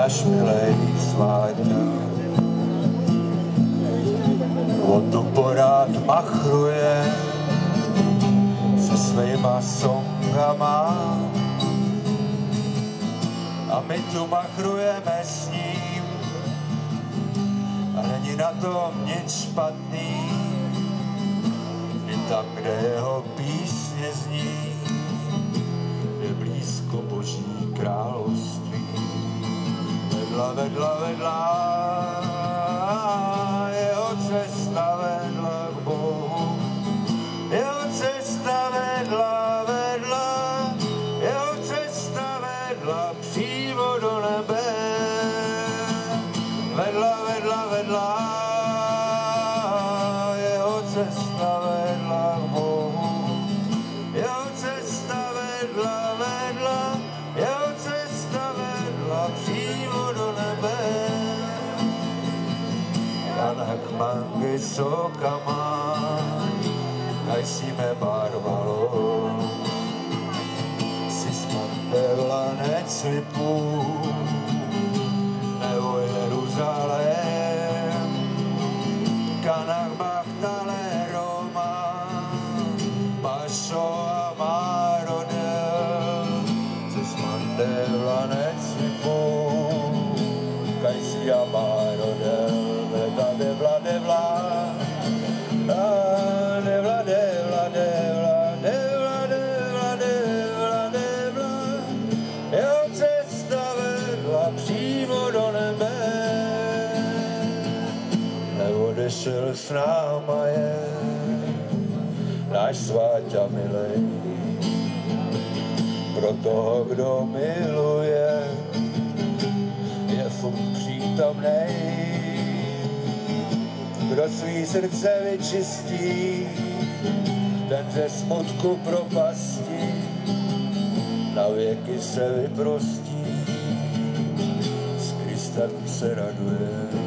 náš milej sváťa. On tu porád machruje se svýma songama a my tu machrujeme s ním a není na tom nic špatný, i tam, kde jeho písně zní, je blízko Boží království. Vedla, vedla, vedla, jeho cesta vedla k Bohu, jeho cesta vedla, vedla, jeho cesta vedla přímo do nebe. Vedla, vedla, vedla, jeho cesta vedla k Bohu, jeho cesta vedla, vedla, jeho cesta vedla přímo do nebe. Anak mangy sokama, kaj si me barvalo, si smantela neclipu, nebo Jeruzalém, kanach bachtale Roma, Pašo a Márodel, si smantela neclipu, kaj si a Márodel. Devla, devla, devla, devla, devla, devla, devla, devla, devla, jeho cesta vedla přímo do nebe. Neodešel s náma je náš sváťa milej, pro toho, kdo miluje, je furt přítomnej. Kdo svý srdce vyčistí, ten ze smutku propasti na věky se vyprostí, s Kristem se raduje.